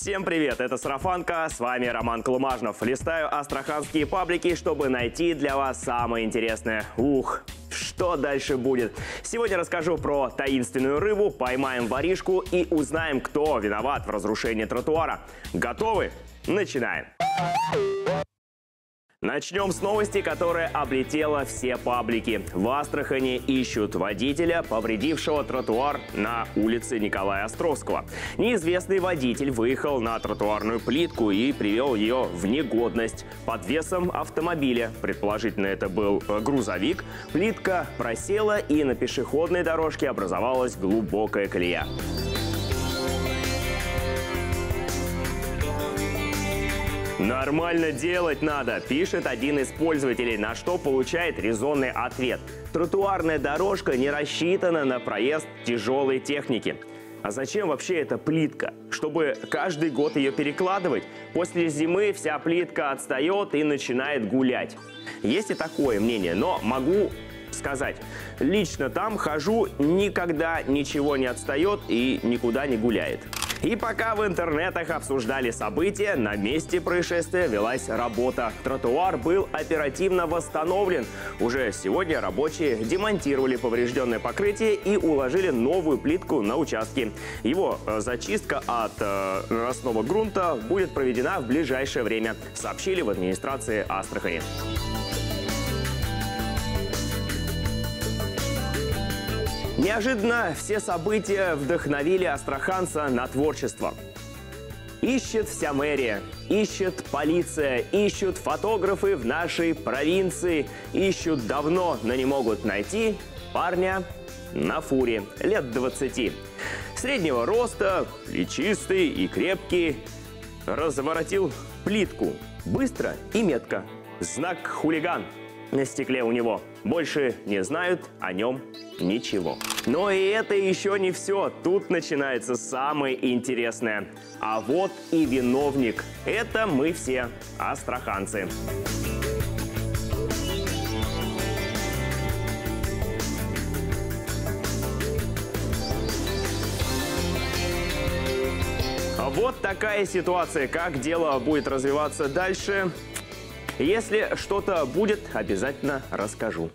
Всем привет, это Сарафанка, с вами Роман Колумажнов. Листаю астраханские паблики, чтобы найти для вас самое интересное. Что дальше будет? Сегодня расскажу про таинственную рыбу, поймаем воришку и узнаем, кто виноват в разрушении тротуара. Готовы? Начинаем! Начнем с новости, которая облетела все паблики. В Астрахани ищут водителя, повредившего тротуар на улице Николая Островского. Неизвестный водитель выехал на тротуарную плитку и привел ее в негодность под весом автомобиля. Предположительно, это был грузовик. Плитка просела, и на пешеходной дорожке образовалась глубокая колея. «Нормально делать надо», пишет один из пользователей, на что получает резонный ответ. Тротуарная дорожка не рассчитана на проезд тяжелой техники. А зачем вообще эта плитка? Чтобы каждый год ее перекладывать? После зимы вся плитка отстает и начинает гулять. Есть и такое мнение, но могу сказать, лично там хожу, никогда ничего не отстает и никуда не гуляет. И пока в интернетах обсуждали события, на месте происшествия велась работа. Тротуар был оперативно восстановлен. Уже сегодня рабочие демонтировали поврежденное покрытие и уложили новую плитку на участке. Его зачистка от наростного грунта будет проведена в ближайшее время, сообщили в администрации Астрахани. Неожиданно все события вдохновили астраханца на творчество. Ищет вся мэрия, ищет полиция, ищут фотографы в нашей провинции, ищут давно, но не могут найти парня на фуре, лет 20. Среднего роста, плечистый и крепкий, разворотил плитку быстро и метко. Знак «Хулиган» на стекле у него. Больше не знают о нем ничего. Но и это еще не все. Тут начинается самое интересное. А вот и виновник. Это мы все, астраханцы. Вот такая ситуация. Как дело будет развиваться дальше? Если что-то будет, обязательно расскажу.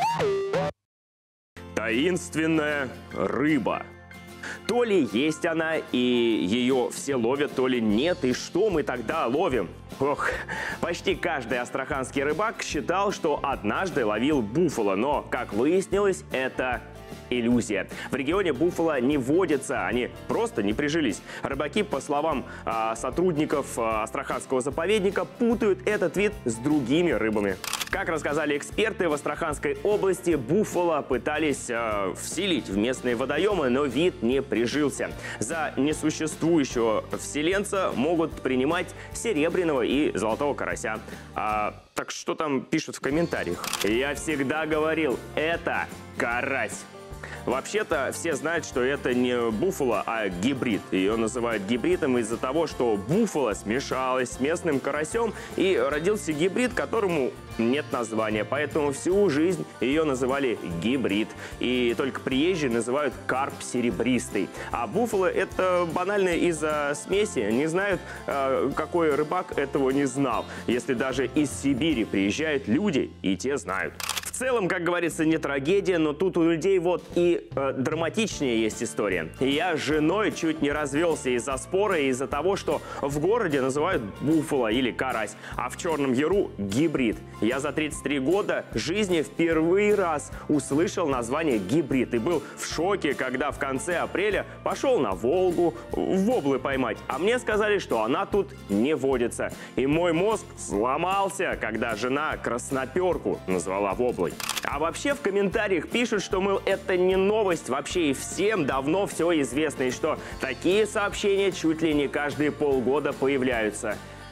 Таинственная рыба. То ли есть она, и ее все ловят, то ли нет. И что мы тогда ловим? Почти каждый астраханский рыбак считал, что однажды ловил буфало. Но, как выяснилось, это иллюзия. В регионе буфало не водятся, они просто не прижились. Рыбаки, по словам сотрудников Астраханского заповедника, путают этот вид с другими рыбами. Как рассказали эксперты, в Астраханской области буфало пытались вселить в местные водоемы, но вид не прижился. За несуществующего вселенца могут принимать серебряного и золотого карася. Так что там пишут в комментариях? Я всегда говорил, это карась. Вообще-то все знают, что это не буфало, а гибрид. Ее называют гибридом из-за того, что буфало смешалось с местным карасем и родился гибрид, которому нет названия. Поэтому всю жизнь ее называли гибрид. И только приезжие называют карп серебристый. А буфало это банально из-за смеси. Не знают, какой рыбак этого не знал. Если даже из Сибири приезжают люди, и те знают. В целом, как говорится, не трагедия, но тут у людей вот и драматичнее есть история. Я с женой чуть не развелся из-за спора и из-за того, что в городе называют буфало или карась, а в Черном Яру гибрид. Я за 33 года жизни впервые раз услышал название гибрид и был в шоке, когда в конце апреля пошел на Волгу воблы поймать, а мне сказали, что она тут не водится. И мой мозг сломался, когда жена красноперку назвала воблой. А вообще в комментариях пишут, что, мол, это не новость вообще, и всем давно все известно, и что такие сообщения чуть ли не каждые полгода появляются.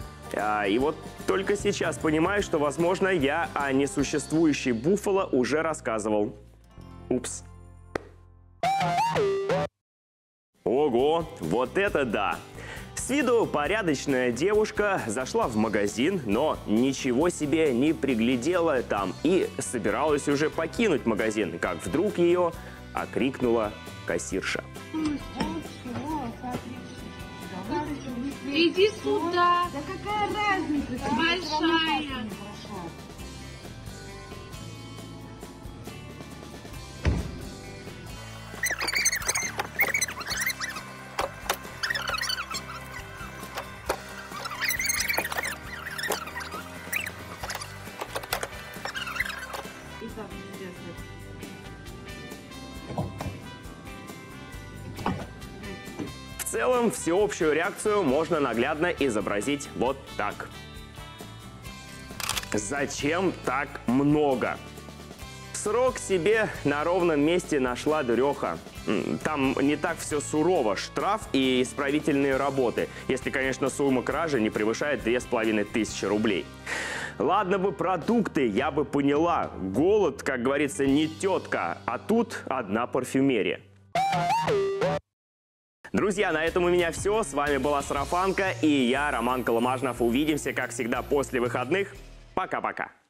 И вот только сейчас понимаю, что, возможно, я о несуществующей буфало уже рассказывал. Упс. Ого, вот это да! С виду порядочная девушка зашла в магазин, но ничего себе не приглядела там и собиралась уже покинуть магазин, как вдруг ее окрикнула кассирша. Иди сюда. Да какая разница? Большая. В целом, всеобщую реакцию можно наглядно изобразить вот так. Зачем так много? Срок себе на ровном месте нашла дуреха. Там не так все сурово. Штраф и исправительные работы. Если, конечно, сумма кражи не превышает 2500 рублей. Ладно бы продукты, я бы поняла. Голод, как говорится, не тетка, а тут одна парфюмерия. Друзья, на этом у меня все. С вами была Сарафанка и я, Роман Коломажнов. Увидимся, как всегда, после выходных. Пока-пока.